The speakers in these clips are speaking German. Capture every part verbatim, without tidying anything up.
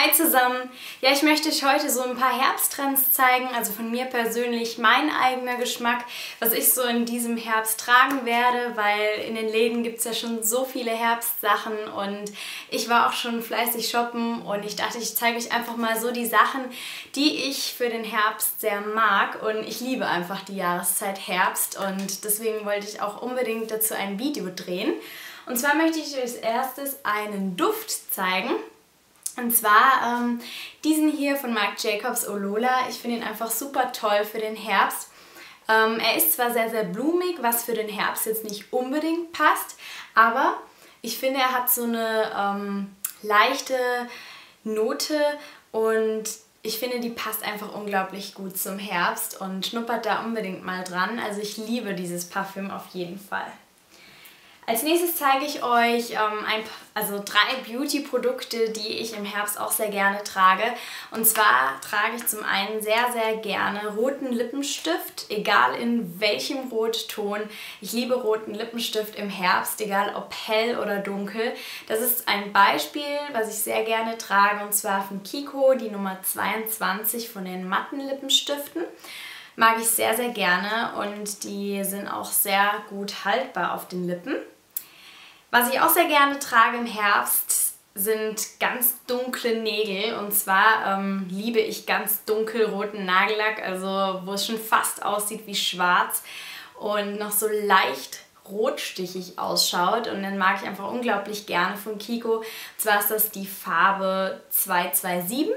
Hi zusammen! Ja, ich möchte euch heute so ein paar Herbsttrends zeigen, also von mir persönlich mein eigener Geschmack, was ich so in diesem Herbst tragen werde, weil in den Läden gibt es ja schon so viele Herbstsachen und ich war auch schon fleißig shoppen und ich dachte, ich zeige euch einfach mal so die Sachen, die ich für den Herbst sehr mag und ich liebe einfach die Jahreszeit Herbst und deswegen wollte ich auch unbedingt dazu ein Video drehen. Und zwar möchte ich euch als erstes einen Duft zeigen. Und zwar ähm, diesen hier von Marc Jacobs Olola. Ich finde ihn einfach super toll für den Herbst. Ähm, er ist zwar sehr, sehr blumig, was für den Herbst jetzt nicht unbedingt passt, aber ich finde, er hat so eine ähm, leichte Note und ich finde, die passt einfach unglaublich gut zum Herbst und schnuppert da unbedingt mal dran. Also ich liebe dieses Parfüm auf jeden Fall. Als nächstes zeige ich euch ähm, ein, also drei Beauty-Produkte, die ich im Herbst auch sehr gerne trage. Und zwar trage ich zum einen sehr, sehr gerne roten Lippenstift, egal in welchem Rotton. Ich liebe roten Lippenstift im Herbst, egal ob hell oder dunkel. Das ist ein Beispiel, was ich sehr gerne trage, und zwar von Kiko, die Nummer zweiundzwanzig von den matten Lippenstiften. Mag ich sehr, sehr gerne und die sind auch sehr gut haltbar auf den Lippen. Was ich auch sehr gerne trage im Herbst sind ganz dunkle Nägel, und zwar ähm, liebe ich ganz dunkelroten Nagellack, also wo es schon fast aussieht wie schwarz und noch so leicht rotstichig ausschaut, und dann mag ich einfach unglaublich gerne von Kiko. Und zwar ist das die Farbe zwei zwei sieben.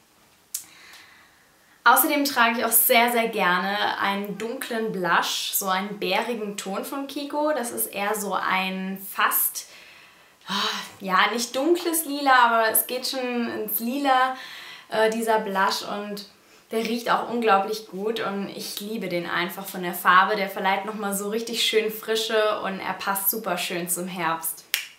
Außerdem trage ich auch sehr, sehr gerne einen dunklen Blush, so einen bärigen Ton von Kiko. Das ist eher so ein fast, ja, nicht dunkles Lila, aber es geht schon ins Lila, äh, dieser Blush, und der riecht auch unglaublich gut und ich liebe den einfach von der Farbe. Der verleiht nochmal so richtig schön Frische und er passt super schön zum Herbst.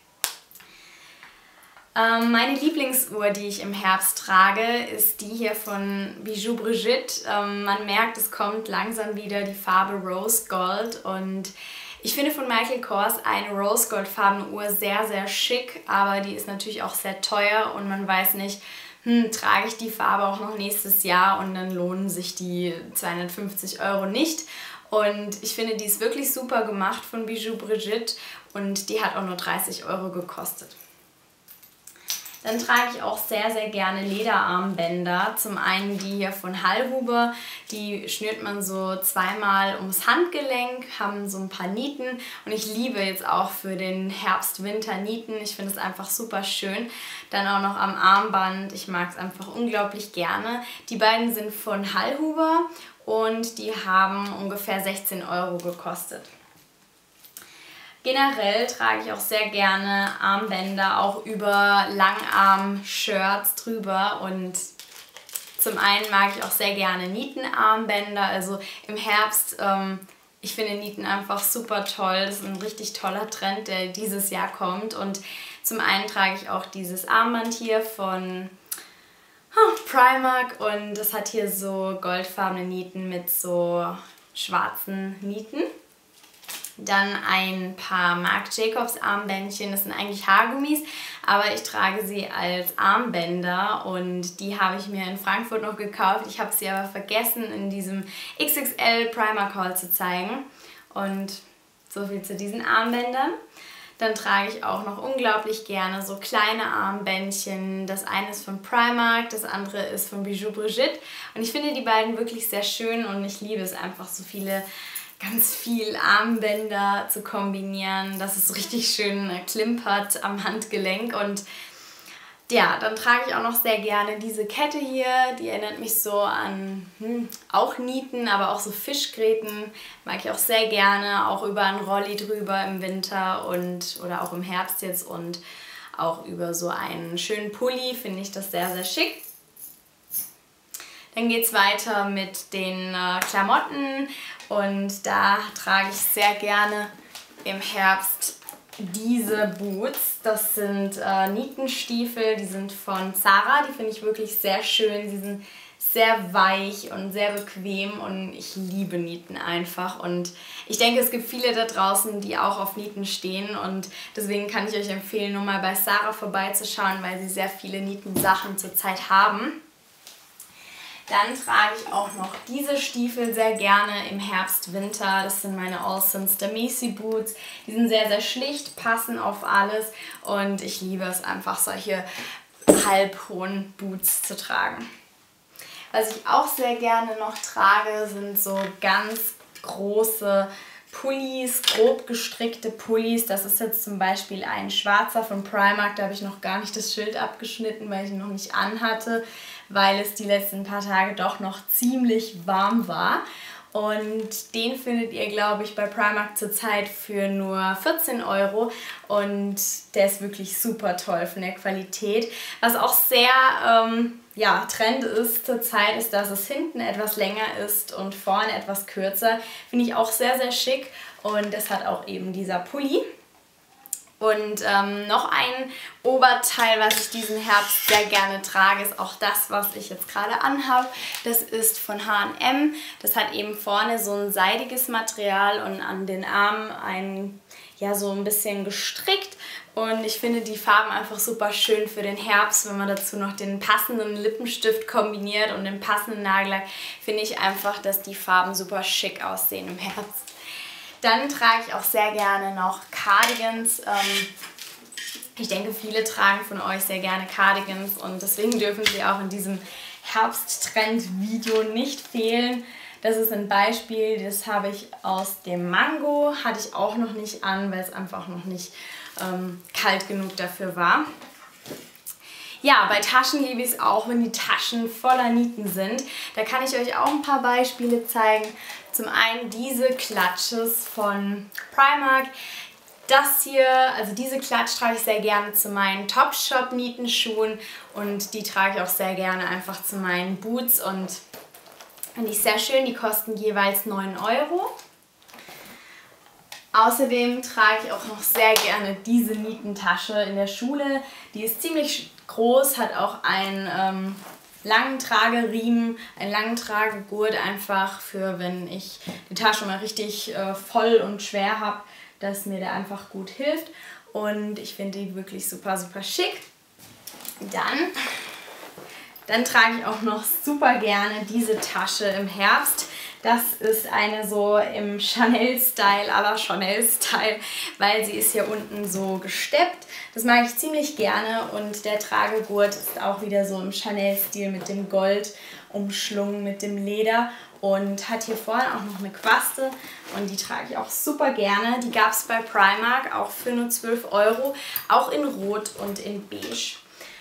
Meine Lieblingsuhr, die ich im Herbst trage, ist die hier von Bijou Brigitte. Ähm, man merkt, es kommt langsam wieder die Farbe Rose Gold, und ich finde von Michael Kors eine Rose Gold farbene Uhr sehr, sehr schick, aber die ist natürlich auch sehr teuer und man weiß nicht, hm, trage ich die Farbe auch noch nächstes Jahr, und dann lohnen sich die zweihundertfünfzig Euro nicht. Und ich finde, die ist wirklich super gemacht von Bijou Brigitte und die hat auch nur dreißig Euro gekostet. Dann trage ich auch sehr, sehr gerne Lederarmbänder. Zum einen die hier von Hallhuber, die schnürt man so zweimal ums Handgelenk, haben so ein paar Nieten, und ich liebe jetzt auch für den Herbst-Winter Nieten. Ich finde es einfach super schön. Dann auch noch am Armband, ich mag es einfach unglaublich gerne. Die beiden sind von Hallhuber und die haben ungefähr sechzehn Euro gekostet. Generell trage ich auch sehr gerne Armbänder, auch über Langarm-Shirts drüber, und zum einen mag ich auch sehr gerne Nietenarmbänder, also im Herbst, ähm, ich finde Nieten einfach super toll, das ist ein richtig toller Trend, der dieses Jahr kommt, und zum einen trage ich auch dieses Armband hier von oh, Primark, und das hat hier so goldfarbene Nieten mit so schwarzen Nieten. Dann ein paar Marc Jacobs Armbändchen, das sind eigentlich Haargummis, aber ich trage sie als Armbänder und die habe ich mir in Frankfurt noch gekauft. Ich habe sie aber vergessen in diesem X X L Primark Haul zu zeigen, und so viel zu diesen Armbändern. Dann trage ich auch noch unglaublich gerne so kleine Armbändchen. Das eine ist von Primark, das andere ist von Bijou Brigitte, und ich finde die beiden wirklich sehr schön und ich liebe es einfach, so viele ganz viel Armbänder zu kombinieren, dass es richtig schön klimpert am Handgelenk. Und ja, dann trage ich auch noch sehr gerne diese Kette hier, die erinnert mich so an hm, auch Nieten, aber auch so Fischgräten, mag ich auch sehr gerne, auch über einen Rolli drüber im Winter und oder auch im Herbst jetzt, und auch über so einen schönen Pulli finde ich das sehr, sehr schick. Dann geht es weiter mit den äh, Klamotten, und da trage ich sehr gerne im Herbst diese Boots. Das sind äh, Nietenstiefel, die sind von Zara, die finde ich wirklich sehr schön. Die sind sehr weich und sehr bequem und ich liebe Nieten einfach. Und ich denke, es gibt viele da draußen, die auch auf Nieten stehen und deswegen kann ich euch empfehlen, nur mal bei Zara vorbeizuschauen, weil sie sehr viele Nietensachen zurzeit haben. Dann trage ich auch noch diese Stiefel sehr gerne im Herbst, Winter. Das sind meine All Saints Damesi Boots. Die sind sehr, sehr schlicht, passen auf alles und ich liebe es einfach, solche halbhohen Boots zu tragen. Was ich auch sehr gerne noch trage, sind so ganz große Pullis, grob gestrickte Pullis. Das ist jetzt zum Beispiel ein schwarzer von Primark. Da habe ich noch gar nicht das Schild abgeschnitten, weil ich ihn noch nicht anhatte, weil es die letzten paar Tage doch noch ziemlich warm war. Und den findet ihr, glaube ich, bei Primark zurzeit für nur vierzehn Euro. Und der ist wirklich super toll von der Qualität. Was auch sehr ähm, ja, Trend ist zurzeit, ist, dass es hinten etwas länger ist und vorne etwas kürzer. Finde ich auch sehr, sehr schick. Und das hat auch eben dieser Pulli. Und ähm, noch ein Oberteil, was ich diesen Herbst sehr gerne trage, ist auch das, was ich jetzt gerade anhabe. Das ist von H und M. Das hat eben vorne so ein seidiges Material und an den Armen ein, ja, so ein bisschen gestrickt. Und ich finde die Farben einfach super schön für den Herbst, wenn man dazu noch den passenden Lippenstift kombiniert und den passenden Nagellack, finde ich einfach, dass die Farben super schick aussehen im Herbst. Dann trage ich auch sehr gerne noch Cardigans. Ähm, ich denke, viele tragen von euch sehr gerne Cardigans und deswegen dürfen sie auch in diesem Herbsttrend-Video nicht fehlen. Das ist ein Beispiel, das habe ich aus dem Mango, hatte ich auch noch nicht an, weil es einfach noch nicht ähm, kalt genug dafür war. Ja, bei Taschen liebe ich es auch, wenn die Taschen voller Nieten sind. Da kann ich euch auch ein paar Beispiele zeigen. Zum einen diese Clutches von Primark. Das hier, also diese Klatsch trage ich sehr gerne zu meinen Topshop-Nietenschuhen und die trage ich auch sehr gerne einfach zu meinen Boots und finde ich sehr schön. Die kosten jeweils neun Euro. Außerdem trage ich auch noch sehr gerne diese Nietentasche in der Schule. Die ist ziemlich groß, hat auch einen ähm, langen Trageriemen, einen langen Tragegurt, einfach für, wenn ich die Tasche mal richtig äh, voll und schwer habe, dass mir der einfach gut hilft. Und ich finde die wirklich super, super schick. Dann, dann trage ich auch noch super gerne diese Tasche im Herbst. Das ist eine so im Chanel-Style, à la Chanel-Style, weil sie ist hier unten so gesteppt. Das mag ich ziemlich gerne und der Tragegurt ist auch wieder so im Chanel-Stil mit dem Gold umschlungen, mit dem Leder und hat hier vorne auch noch eine Quaste und die trage ich auch super gerne. Die gab es bei Primark auch für nur zwölf Euro, auch in Rot und in Beige.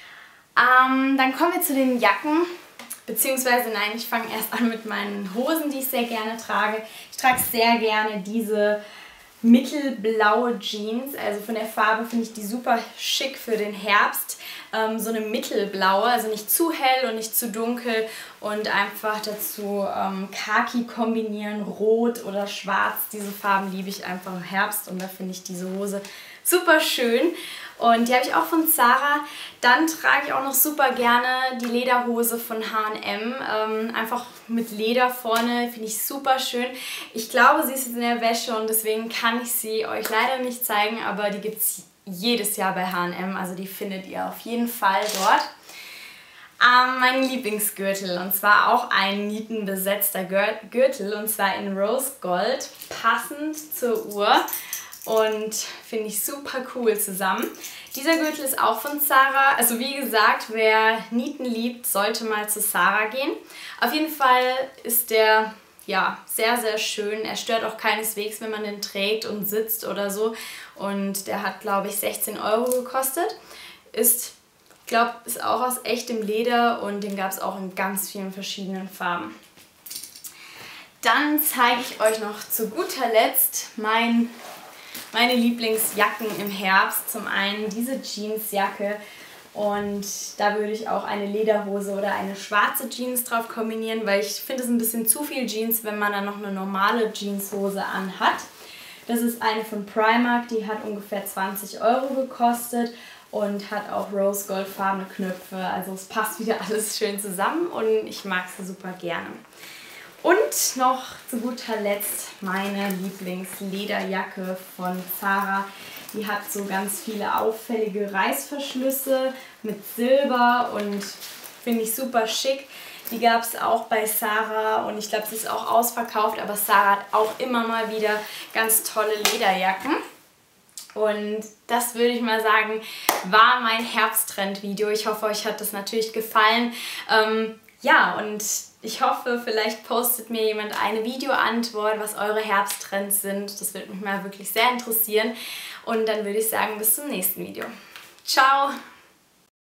Ähm, dann kommen wir zu den Jacken. Beziehungsweise, nein, ich fange erst an mit meinen Hosen, die ich sehr gerne trage. Ich trage sehr gerne diese mittelblaue Jeans. Also von der Farbe finde ich die super schick für den Herbst. Ähm, so eine mittelblaue, also nicht zu hell und nicht zu dunkel. Und einfach dazu ähm, Khaki kombinieren, rot oder schwarz. Diese Farben liebe ich einfach im Herbst und da finde ich diese Hose super schön. Und die habe ich auch von Zara. Dann trage ich auch noch super gerne die Lederhose von H und M. Ähm, einfach mit Leder vorne, finde ich super schön. Ich glaube, sie ist jetzt in der Wäsche und deswegen kann ich sie euch leider nicht zeigen, aber die gibt es jedes Jahr bei H und M, also die findet ihr auf jeden Fall dort. Ähm, mein Lieblingsgürtel, und zwar auch ein nietenbesetzter Gürtel, und zwar in Rose Gold, passend zur Uhr. Und finde ich super cool zusammen. Dieser Gürtel ist auch von Zara. Also wie gesagt, wer Nieten liebt, sollte mal zu Zara gehen. Auf jeden Fall ist der ja sehr, sehr schön. Er stört auch keineswegs, wenn man den trägt und sitzt oder so. Und der hat, glaube ich, sechzehn Euro gekostet. Ist, ich glaube, ist auch aus echtem Leder und den gab es auch in ganz vielen verschiedenen Farben. Dann zeige ich euch noch zu guter Letzt mein Meine Lieblingsjacken im Herbst. Zum einen diese Jeansjacke und da würde ich auch eine Lederhose oder eine schwarze Jeans drauf kombinieren, weil ich finde es ein bisschen zu viel Jeans, wenn man dann noch eine normale Jeanshose anhat. Das ist eine von Primark, die hat ungefähr zwanzig Euro gekostet und hat auch rose-goldfarbene Knöpfe. Also es passt wieder alles schön zusammen und ich mag sie super gerne. Und noch zu guter Letzt meine Lieblingslederjacke von Zara. Die hat so ganz viele auffällige Reißverschlüsse mit Silber und finde ich super schick. Die gab es auch bei Zara und ich glaube, sie ist auch ausverkauft, aber Zara hat auch immer mal wieder ganz tolle Lederjacken. Und das würde ich mal sagen, war mein Herbsttrend-Video. Ich hoffe, euch hat das natürlich gefallen. Ähm, ja, und ich hoffe, vielleicht postet mir jemand eine Videoantwort, was eure Herbsttrends sind. Das würde mich mal wirklich sehr interessieren. Und dann würde ich sagen, bis zum nächsten Video. Ciao!